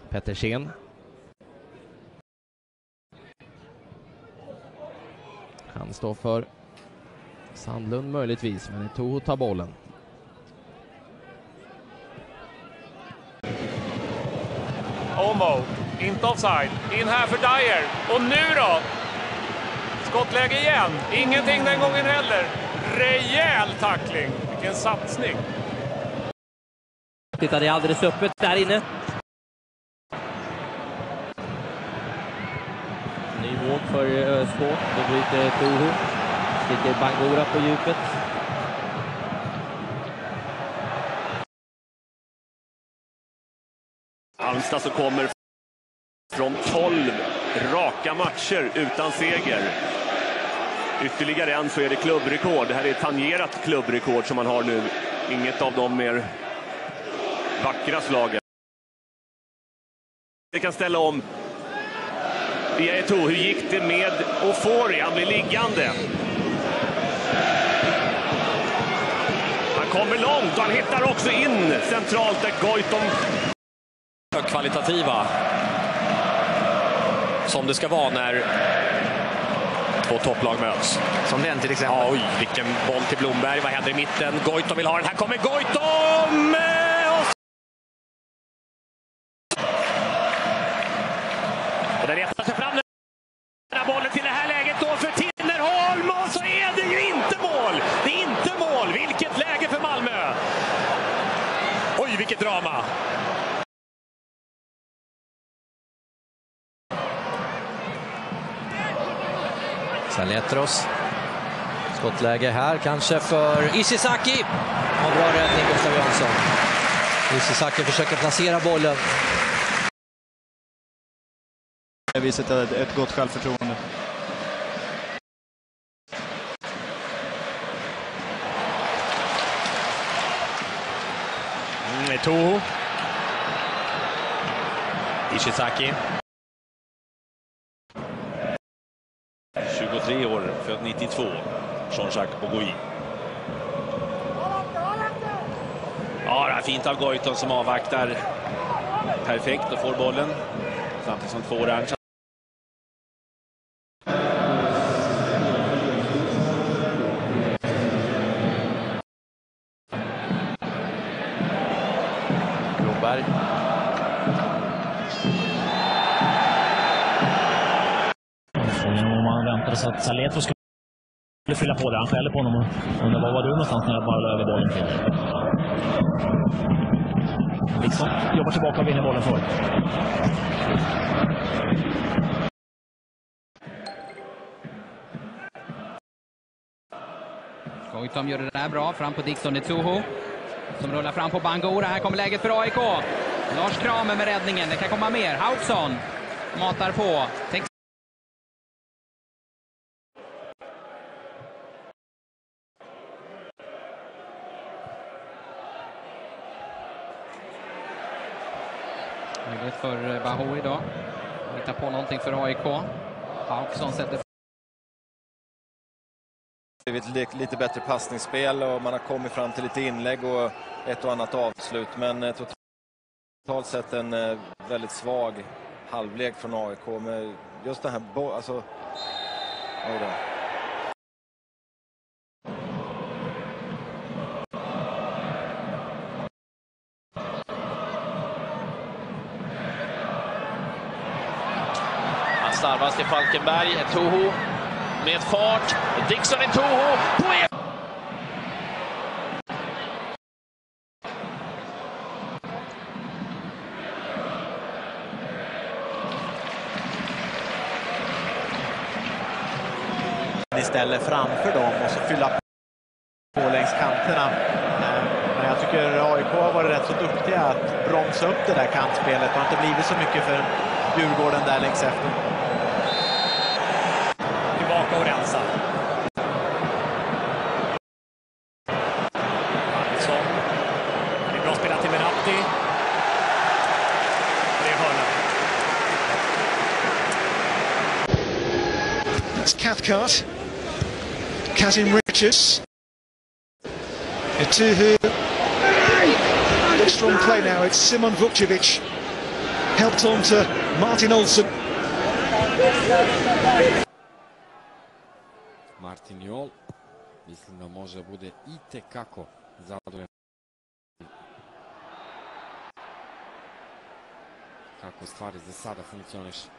Pettersen. Han står för Sandlund möjligtvis, men Etuhu tar bollen. Omo, inte offside. In här för Dyer. Och nu då? Skottläge igen. Ingenting den gången heller. Rejäl tackling. Vilken satsning. Titta, det är alldeles öppet där inne. Ny våg för Ösbo. Då bryter Etuhu. Sticker Bangura på djupet. Halmstad som kommer från 12 raka matcher utan seger. Ytterligare en så är det klubbrekord. Det här är ett tangerat klubbrekord som man har nu. Inget av de mer vackra slagen. Det kan ställa om. Via Etuhu, hur gick det med Ofori? Han blir liggande. Han kommer långt och han hittar också in centralt där Goitom. Kvalitativa som det ska vara när två topplag möts. Som den till exempel. Ja, oj, vilken boll till Blomberg. Vad händer i mitten? Goitom vill ha den. Här kommer Goitom! Och den letar sig fram. Den här bollen till det här läget då för Tinnerholm. Och så är det ju inte mål! Det är inte mål! Vilket läge för Malmö! Oj, vilket drama! Saletros. Skottläge här kanske för Ishizaki. Och bra räddning Gustav Jansson. Ishizaki försöker placera bollen. Det visar ett gott självförtroende. Etuhu. Ishizaki. 23 år, född 92. Jean-Jacques Bogui. Ja, det är fint av Goitom som avvaktar perfekt och får bollen. Samtidigt som två orange. Blomberg. Man väntade så att Saletros skulle fylla på det. Han skäller på honom och undrar var du någonstans när jag bara la över bollen till. Dickson jobbar tillbaka och vinner bollen för. Goitom gör det där bra fram på Dickson Etuhu som rullar fram på Bangura. Här kommer läget för AIK. Lars Kramer med räddningen. Det kan komma mer. Hauksson matar på. Möjlighet för Baho idag. Hitta på någonting för AIK. Hauksson sätter. Det är lite bättre passningsspel och man har kommit fram till lite inlägg och ett och annat avslut. Men totalt sett en väldigt svag halvlek från AIK med just den här alltså. Oj då. Han starvas till Falkenberg. Etuhu med fart. Dickson Etuhu på istället framför dem och så fylla på längs kanterna. Men jag tycker AIK har varit rätt så duktiga att bromsa upp det där kantspelet. Det har inte blivit så mycket för Djurgården där längs efter. Tillbaka och rensa. Andersson. Det är bra spelat till Menatti. Det är hörna. That's Cathcart. Kazim Richards. Etuhu. Good strong play now. It's Simon Vukcevic. helped on to Martin Olsson. Martin Jol, mislim da može bude i tekako zadovoljan kako stvari za sada funkcioniše.